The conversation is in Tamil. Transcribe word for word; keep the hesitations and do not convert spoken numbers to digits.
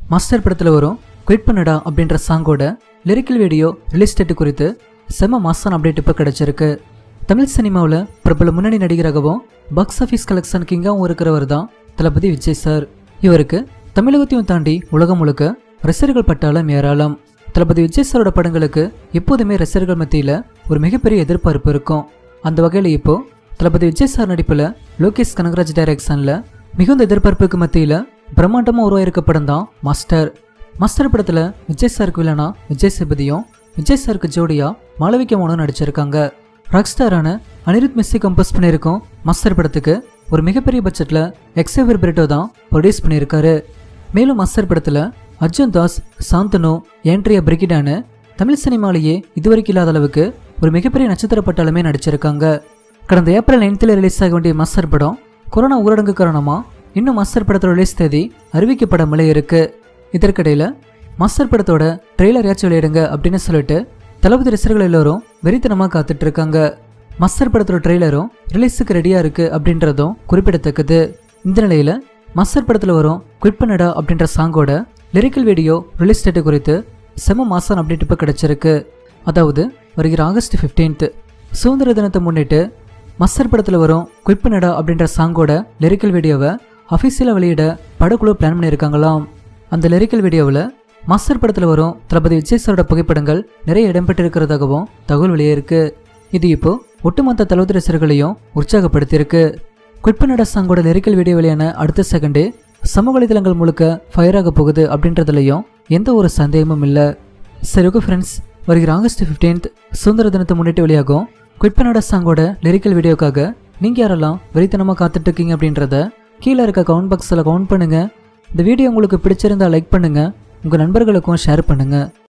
மாஸ்டர் படத்தில் வரும் குயிட் பண்ணுடா அப்படின்ற சாங்கோட லிரிக்கல் வீடியோ ரிலீஸ் டேட்டு குறித்து செம மாசான அப்டேட் இப்போ கிடச்சிருக்கு. தமிழ் சினிமாவில் பிரபல முன்னணி நடிகராகவும் பாக்ஸ் ஆஃபீஸ் கலெக்ஷன் கிங்காகவும் இருக்கிறவர் தான் தளபதி விஜய் சார். இவருக்கு தமிழகத்தையும் தாண்டி உலகம் முழுக்க ரசிகர்கள் பட்டாளம் ஏராளம். தளபதி விஜய் சாரோட படங்களுக்கு எப்போதுமே ரசிகர்கள் மத்தியில் ஒரு மிகப்பெரிய எதிர்பார்ப்பு இருக்கும். அந்த வகையில் இப்போ தளபதி விஜய் சார் நடிப்பில் லோகேஷ் கனகராஜ் டைரக்ஷனில் மிகுந்த எதிர்பார்ப்புக்கு மத்தியில் பிரம்மாண்டமாக உருவாயிருக்க படம் தான் மாஸ்டர். மாஸ்டர் படத்தில் விஜய் சாருக்கு வில்லனா விஜய் சேதுபதியும் விஜய் சாருக்கு ஜோடியா மாளவிகா மோகனும் நடிச்சிருக்காங்க. ராக் ஸ்டாரான அனிருத் மியூசிக் கம்போஸ் பண்ணியிருக்கோம். மாஸ்டர் படத்துக்கு ஒரு மிகப்பெரிய பட்ஜெட்டில் எக்ஸேவியர் பிரிட்டோ தான் ப்ரொடியூஸ் பண்ணியிருக்காரு. மேலும் மாஸ்டர் படத்தில் அர்ஜுன் தாஸ், சாந்தனு, ஏண்ட்ரியா பிரிகிடானு தமிழ் சினிமாலேயே இதுவரைக்கும் இல்லாத அளவுக்கு ஒரு மிகப்பெரிய நட்சத்திர பட்டாலுமே நடிச்சிருக்காங்க. கடந்த ஏப்ரல் நைன்த்தில் ரிலீஸ் ஆக வேண்டிய மாஸ்டர் படம் கொரோனா ஊரடங்கு காரணமாக இன்னும் மாஸ்டர் படத்தோட ரிலீஸ் தேதி அறிவிக்கப்படாமலே இருக்கு. இதற்கிடையில் மாஸ்டர் படத்தோட ட்ரெய்லர் ஏச்சு வெளியிடுங்க அப்படின்னு சொல்லிட்டு தளபதி ரசிகர்கள் எல்லோரும் வெறித்தனமாக காத்துட்டு இருக்காங்க. மாஸ்டர் படத்தோட ட்ரெய்லரும் ரிலீஸுக்கு ரெடியாக இருக்குது அப்படின்றதும் குறிப்பிடத்தக்கது. இந்த நிலையில் மாஸ்டர் படத்தில் வரும் குயிட் பண்ணுடா அப்படின்ற சாங்கோட லிரிக்கல் வீடியோ ரிலீஸ் டேட்டு குறித்து செம மாசான அப்டேட் இப்போ கிடச்சிருக்கு. அதாவது வருகிற ஆகஸ்ட் ஃபிஃப்டீன்த் சுதந்திர தினத்தை முன்னிட்டு மாஸ்டர் படத்தில் வரும் குயிட் பண்ணுடா அப்படின்ற சாங்கோட லிரிக்கல் வீடியோவை அஃபீஷியலாக வெளியிட படக்குழு பிளான் பண்ணியிருக்காங்களாம். அந்த லிரிக்கல் வீடியோவில் மாஸ்டர் படத்தில் வரும் தளபதி விஜய் சாரோட புகைப்படங்கள் நிறைய இடம்பெற்றிருக்கிறதாகவும் தகவல் வெளியே இருக்கு. இது இப்போ ஒட்டுமொத்த தளபதி ரசிகர்களையும் உற்சாகப்படுத்தியிருக்கு. குயிட் பண்ணுடா சாங்கோட லிரிக்கல் வீடியோ வெளியான அடுத்த செகண்டே சமூக வலைதளங்கள் முழுக்க ஃபயர் ஆக போகுது அப்படின்றதுலையும் எந்த ஒரு சந்தேகமும் இல்லை. சரி, ஓகே ஃப்ரெண்ட்ஸ், வருகிற ஆகஸ்ட் ஃபிஃப்டீன்த் சுதந்திர தினத்தை முன்னிட்டு வெளியாகும் குயிட் பண்ணுடா சாங்கோட லிரிக்கல் வீடியோக்காக நீங்கள் யாரெல்லாம் வெறித்தனமாக காத்துட்டு இருக்கீங்க அப்படின்றத கீழே இருக்க கமெண்ட் பாக்ஸில் கமெண்ட் பண்ணுங்கள். இந்த வீடியோ உங்களுக்கு பிடிச்சிருந்தா லைக் பண்ணுங்கள், உங்கள் நண்பர்களுக்கும் ஷேர் பண்ணுங்கள்.